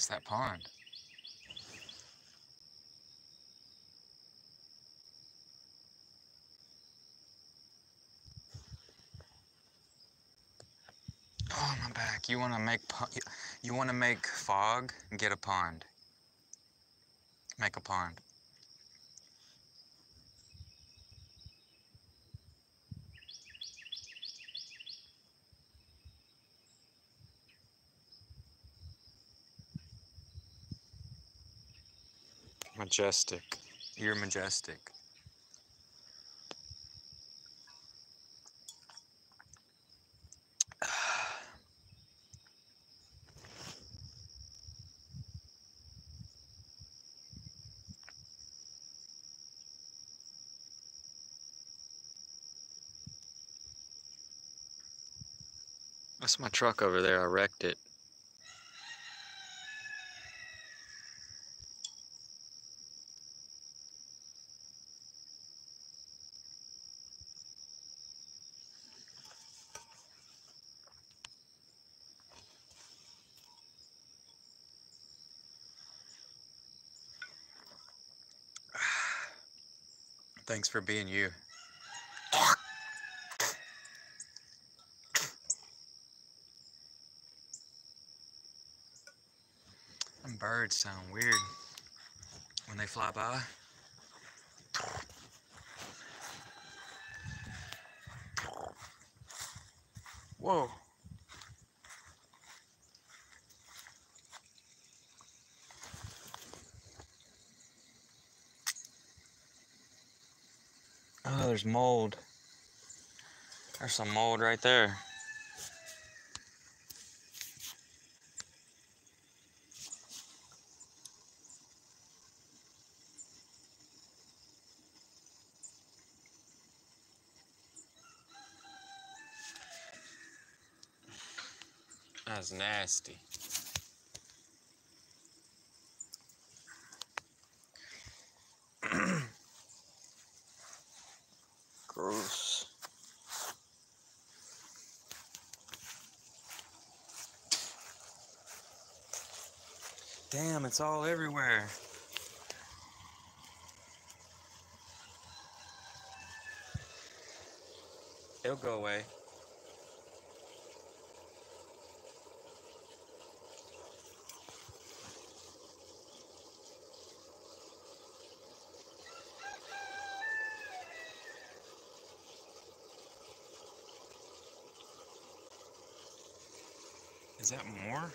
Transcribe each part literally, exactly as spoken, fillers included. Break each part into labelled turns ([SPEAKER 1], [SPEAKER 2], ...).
[SPEAKER 1] What's that pond? Oh, my back. You want to make you want to make fog? Get a pond. Make a pond. Majestic. You're majestic. That's my truck over there. I wrecked it. Thanks for being you. Them birds sound weird when they fly by. Whoa. Oh, there's mold. There's some mold right there. That's nasty. Gross. Damn, it's all everywhere. It'll go away. Is that more?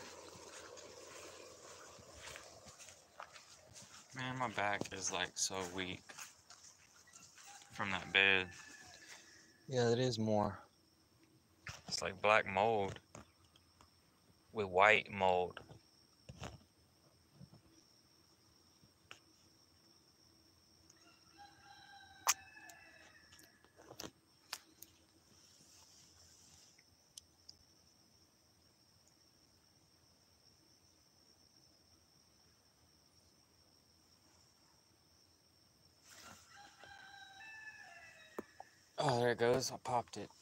[SPEAKER 1] Man, my back is like so weak from that bed. Yeah, it is more. It's like black mold with white mold. Oh, there it goes. I popped it.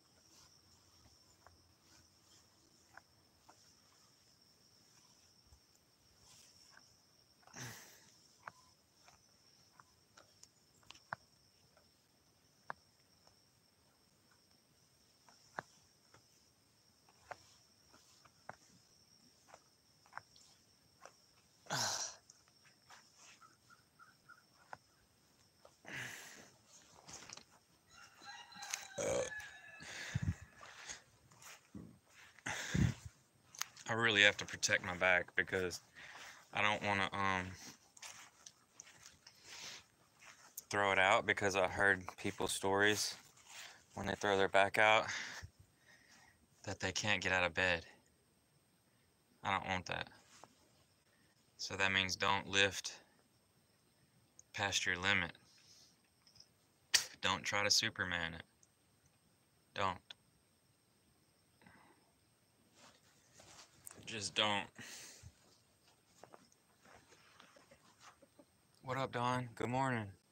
[SPEAKER 1] I really have to protect my back because I don't want to um throw it out, because I heard people's stories when they throw their back out that they can't get out of bed. I don't want that. So that means don't lift past your limit. Don't try to Superman it. Don't. Just don't. What up, Don? Good morning.